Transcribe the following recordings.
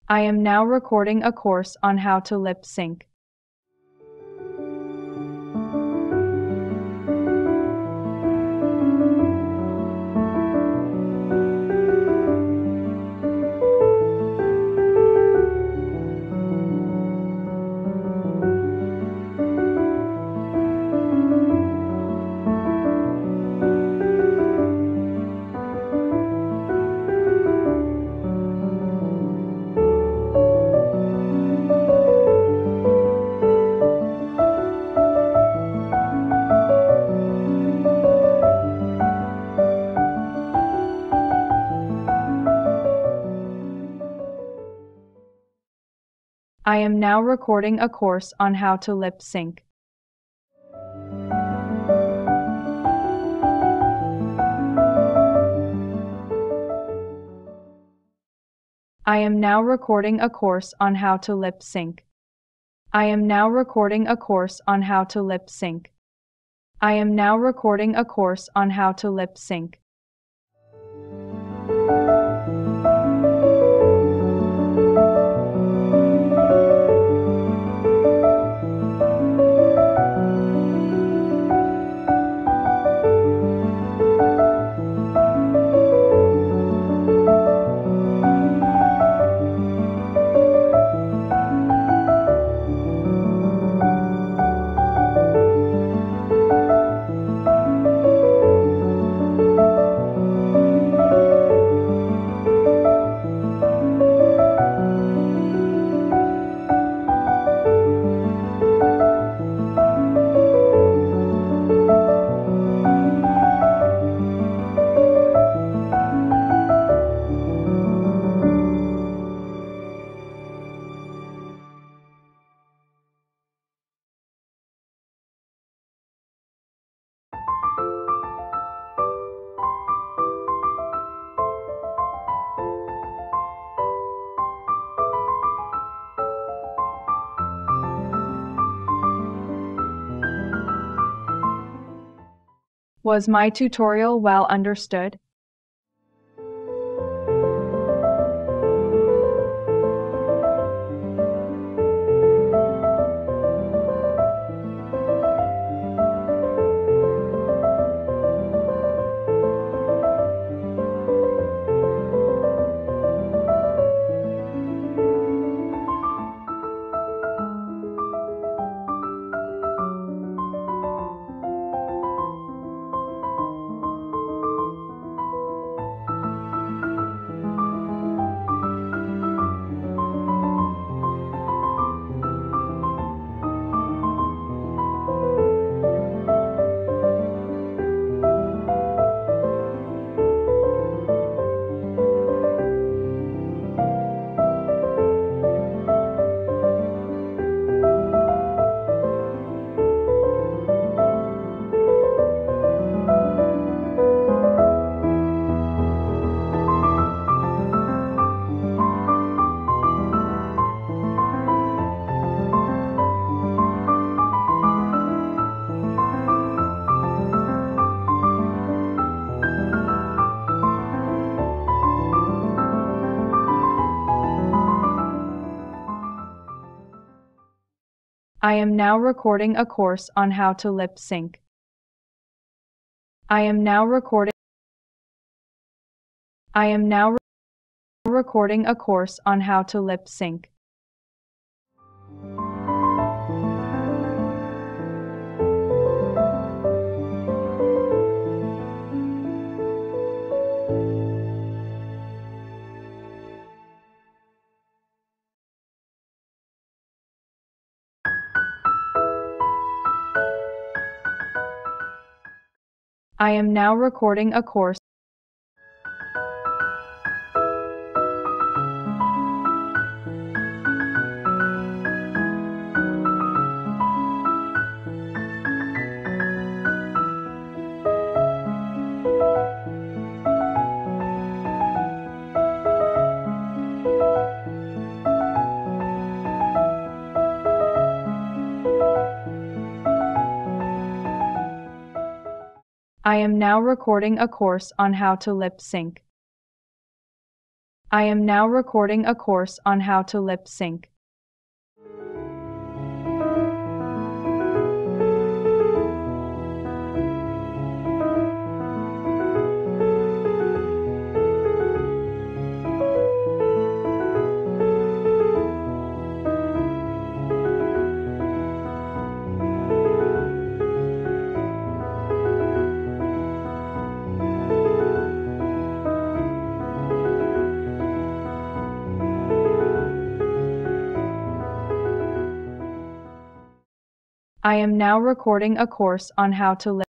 I am now recording a course on how to lip sync. I am now recording a course on how to lip sync. I am now recording a course on how to lip sync. I am now recording a course on how to lip sync. I am now recording a course on how to lip sync. Was my tutorial well understood? I am now recording a course on how to lip sync. I am now recording a course on how to lip sync. I am now recording a course. I am now recording a course on how to lip sync. I am now recording a course on how to lip sync. I am now recording a course on how to lip.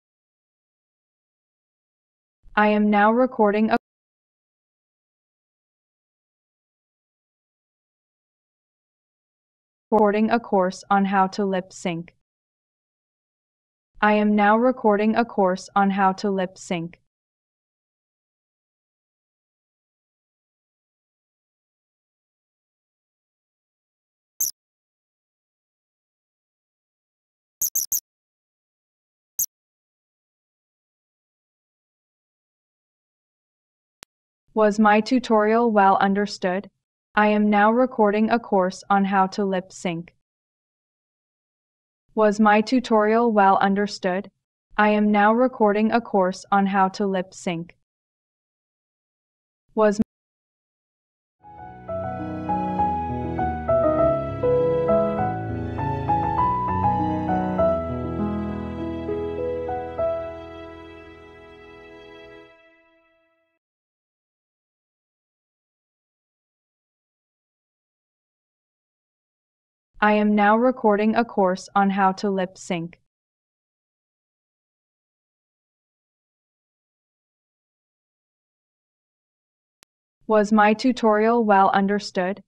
I am now recording a course on how to lip sync. I am now recording a course on how to lip sync. Was my tutorial well understood? I am now recording a course on how to lip sync. Was my tutorial well understood? I am now recording a course on how to lip sync. Was I am now recording a course on how to lip sync. Was my tutorial well understood?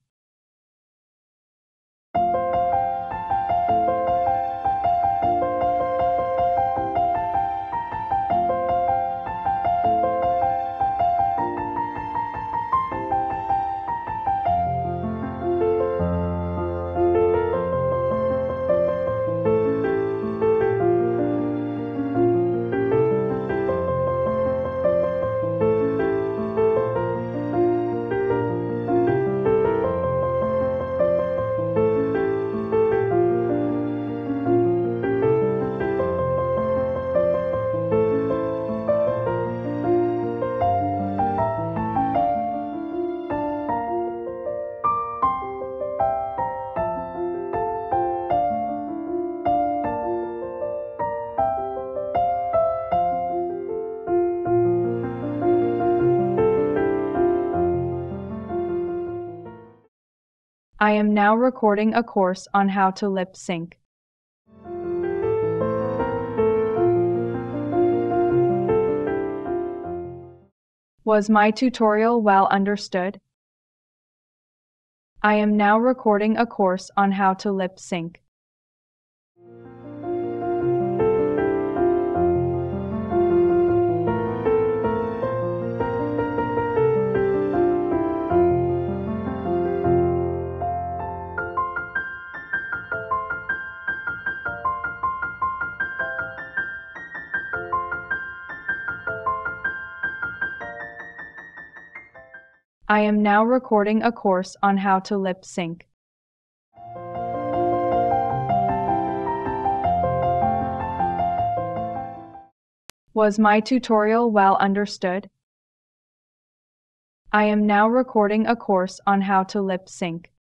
I am now recording a course on how to lip sync. Was my tutorial well understood? I am now recording a course on how to lip sync. I am now recording a course on how to lip sync. Was my tutorial well understood? I am now recording a course on how to lip sync.